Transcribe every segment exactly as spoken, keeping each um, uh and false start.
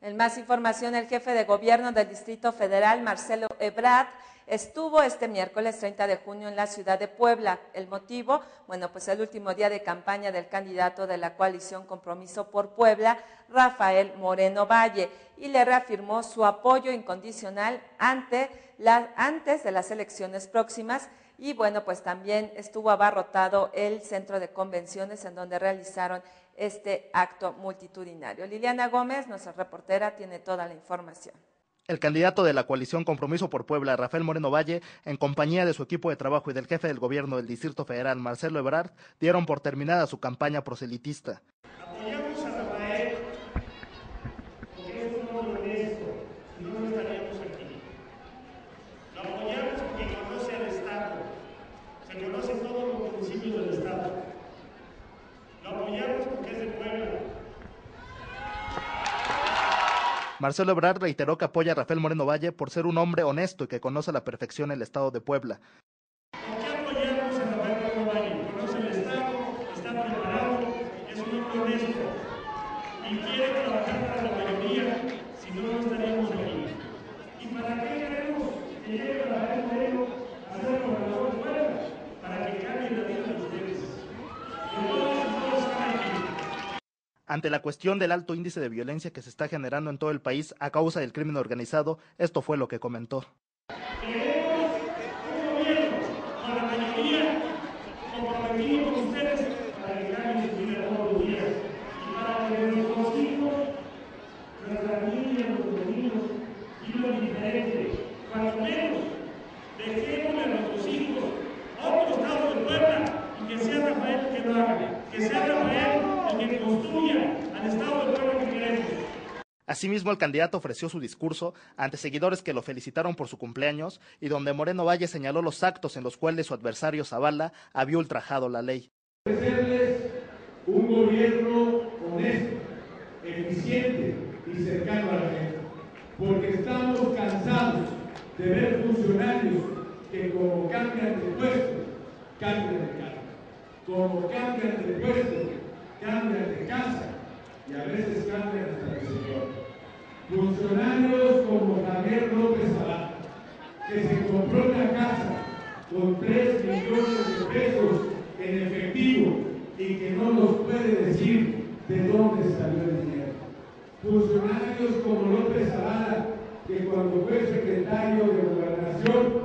En más información, el jefe de gobierno del Distrito Federal, Marcelo Ebrard, estuvo este miércoles treinta de junio en la ciudad de Puebla. El motivo, bueno, pues el último día de campaña del candidato de la coalición Compromiso por Puebla, Rafael Moreno Valle, y le reafirmó su apoyo incondicional ante la, antes de las elecciones próximas. Y bueno, pues también estuvo abarrotado el centro de convenciones en donde realizaron este acto multitudinario. Liliana Gómez, nuestra reportera, tiene toda la información. El candidato de la coalición Compromiso por Puebla, Rafael Moreno Valle, en compañía de su equipo de trabajo y del jefe del gobierno del Distrito Federal, Marcelo Ebrard, dieron por terminada su campaña proselitista. Apoyamos a Rafael porque es un hombre honesto, si no, no estaríamos aquí. Lo apoyamos porque conoce el Estado, se conocen todos los municipios del Estado. Lo apoyamos porque es de Puebla. Marcelo Ebrard reiteró que apoya a Rafael Moreno Valle por ser un hombre honesto y que conoce a la perfección el Estado de Puebla. ¿Por qué apoyamos a Rafael Moreno Valle? Conoce el Estado, está preparado, es un hombre honesto y quiere trabajar para la mayoría, si no, no estaríamos aquí. ¿Y para qué queremos que llegue Rafael Moreno a ser gobernador de Puebla? Para que cambie la vida de ustedes. Que todos y todos están aquí. Ante la cuestión del alto índice de violencia que se está generando en todo el país a causa del crimen organizado, esto fue lo que comentó. Queremos un gobierno con la mayoría comprometido con ustedes para que cambien su vida todos los días y para que nuestros hijos, nuestra familia, nuestros niños vivan diferente. Cuando menos dejémosle a nuestros hijos otro estado de Puebla y que sea Rafael el que lo haga, que sea Rafael el que construya al estado de Puebla que queremos. Asimismo, el candidato ofreció su discurso ante seguidores que lo felicitaron por su cumpleaños y donde Moreno Valle señaló los actos en los cuales su adversario Zavala había ultrajado la ley. Ofrecerles un gobierno honesto, eficiente y cercano a la gente, porque estamos cansados de ver funcionarios que como cambian de puesto, cambian de cargo, como cambian de puesto, cambian de casa y a veces cambian hasta de señor. Funcionarios como Javier López Zavala, que se compró una casa con tres millones de pesos en efectivo y que no nos puede decir de dónde salió el dinero. Funcionarios como López Zavala, que cuando fue secretario de Gobernación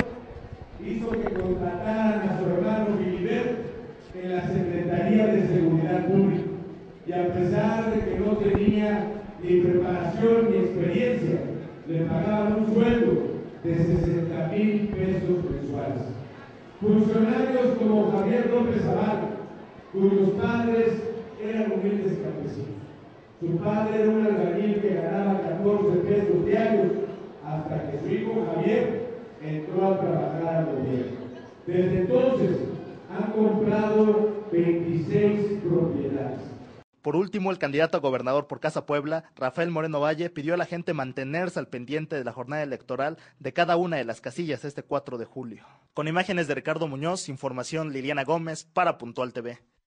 hizo que contrataran a su hermano Filiberto en la Secretaría de Seguridad Pública y a pesar de que no tenía ni preparación ni experiencia, le pagaban un sueldo de sesenta mil pesos mensuales. Funcionarios como Javier López Zavala, cuyos padres eran humildes campesinos. Su padre era un albañil que ganaba catorce pesos diarios hasta que su hijo Javier entró a trabajar al gobierno. Desde entonces han comprado veintiséis propiedades. Por último, el candidato a gobernador por Casa Puebla, Rafael Moreno Valle, pidió a la gente mantenerse al pendiente de la jornada electoral de cada una de las casillas este cuatro de julio. Con imágenes de Ricardo Muñoz, información Liliana Gómez para Puntual T V.